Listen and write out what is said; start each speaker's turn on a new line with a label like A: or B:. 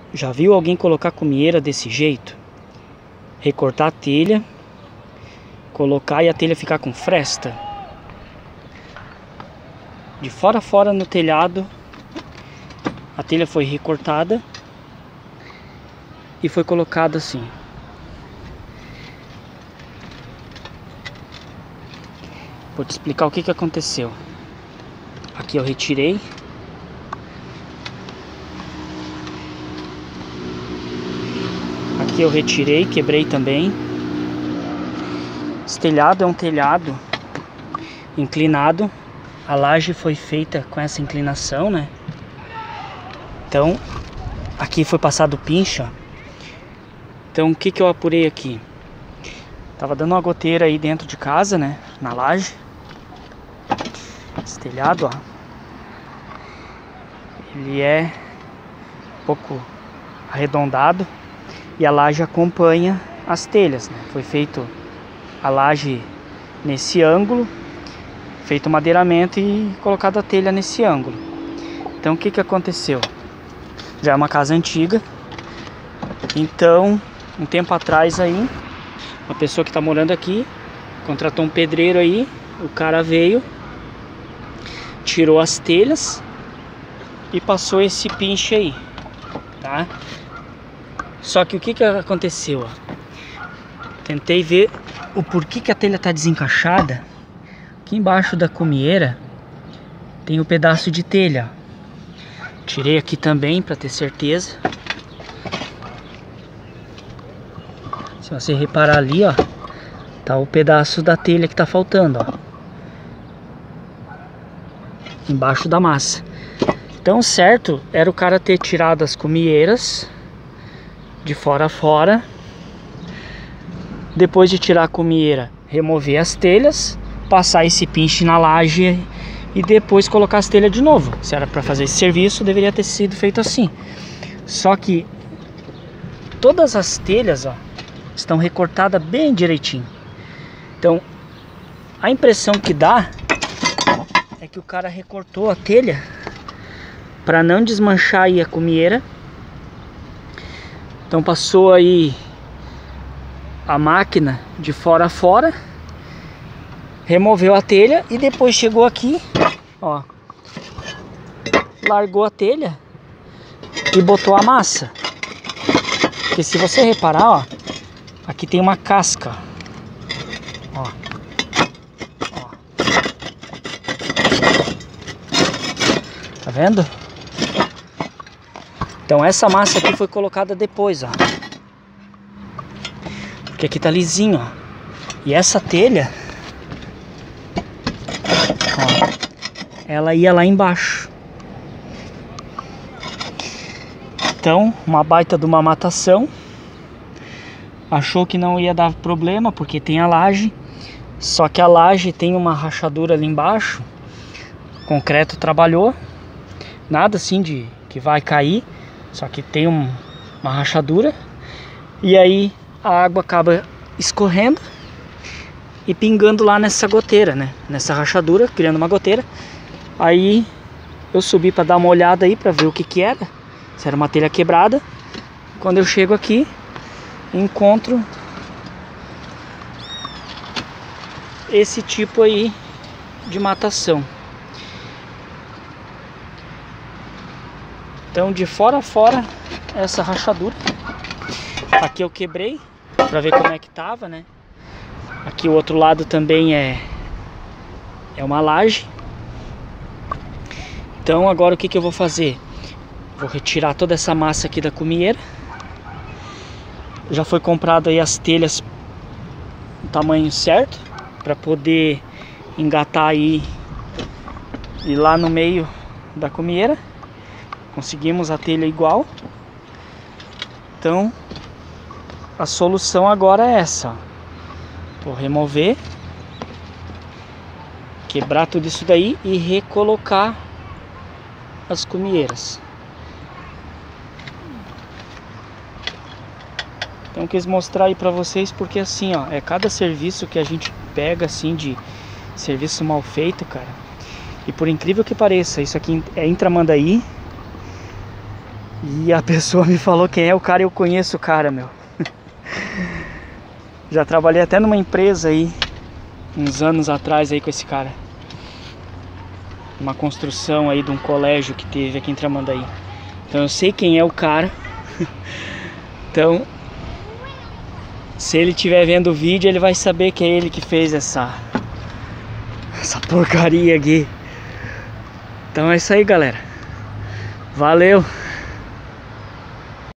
A: Já viu alguém colocar cumieira desse jeito? Recortar a telha, colocar e a telha ficar com fresta? De fora a fora no telhado, a telha foi recortada e foi colocada assim. Vou te explicar o que aconteceu. Aqui eu retirei. Aqui eu retirei, quebrei também. Esse telhado é um telhado inclinado. A laje foi feita com essa inclinação, né? Então, aqui foi passado pincha. Então, o que eu apurei aqui? Tava dando uma goteira aí dentro de casa, né? Na laje. Esse telhado, ó. Ele é um pouco arredondado. E a laje acompanha as telhas, né? Foi feito a laje nesse ângulo, feito o madeiramento e colocado a telha nesse ângulo. Então o que aconteceu? Já é uma casa antiga. Então, um tempo atrás aí, uma pessoa que está morando aqui contratou um pedreiro aí. O cara veio, tirou as telhas e passou esse pinche aí, tá? Só que o que aconteceu? Tentei ver o porquê que a telha tá desencaixada. Aqui embaixo da cumieira tem um pedaço de telha. Tirei aqui também para ter certeza. Se você reparar ali, ó, tá o pedaço da telha que tá faltando, ó, embaixo da massa. Então, certo era o cara ter tirado as cumieiras de fora a fora. Depois de tirar a cumieira, remover as telhas, passar esse pinche na laje e depois colocar as telhas de novo. Se era para fazer esse serviço, deveria ter sido feito assim. Só que todas as telhas, ó, estão recortadas bem direitinho. Então, a impressão que dá é que o cara recortou a telha para não desmanchar aí a cumieira. Então passou aí a máquina de fora a fora, removeu a telha e depois chegou aqui, ó, largou a telha e botou a massa. Porque se você reparar, ó, aqui tem uma casca, ó, ó. Tá vendo? Então essa massa aqui foi colocada depois, ó. Porque aqui tá lisinho, ó. E essa telha, ó, ela ia lá embaixo. Então, uma baita de uma matação. Achou que não ia dar problema, porque tem a laje. Só que a laje tem uma rachadura ali embaixo. O concreto trabalhou. Nada assim de que vai cair. Só que tem uma rachadura. E aí a água acaba escorrendo e pingando lá nessa goteira, né? Nessa rachadura, criando uma goteira. Aí eu subi para dar uma olhada aí para ver o que era. Se era uma telha quebrada. Quando eu chego aqui, encontro esse tipo aí de matação. Então, de fora a fora, essa rachadura. Aqui eu quebrei para ver como é que tava, né? Aqui o outro lado também é uma laje. Então agora o que eu vou fazer? Vou retirar toda essa massa aqui da cumieira. Já foi comprado aí as telhas no tamanho certo para poder engatar aí e lá no meio da cumieira. Conseguimos a telha igual. Então a solução agora é essa, ó. Vou remover, quebrar tudo isso daí e recolocar as cumieiras. Então quis mostrar aí pra vocês, porque assim, ó, é cada serviço que a gente pega assim de serviço mal feito, cara. E por incrível que pareça, isso aqui é em Tramandaí. E a pessoa me falou quem é o cara e eu conheço o cara, meu. Já trabalhei até numa empresa aí, uns anos atrás aí com esse cara. Uma construção aí de um colégio que teve aqui em Tramandaí. Então eu sei quem é o cara. Então, se ele estiver vendo o vídeo, ele vai saber que é ele que fez essa porcaria aqui. Então é isso aí, galera. Valeu!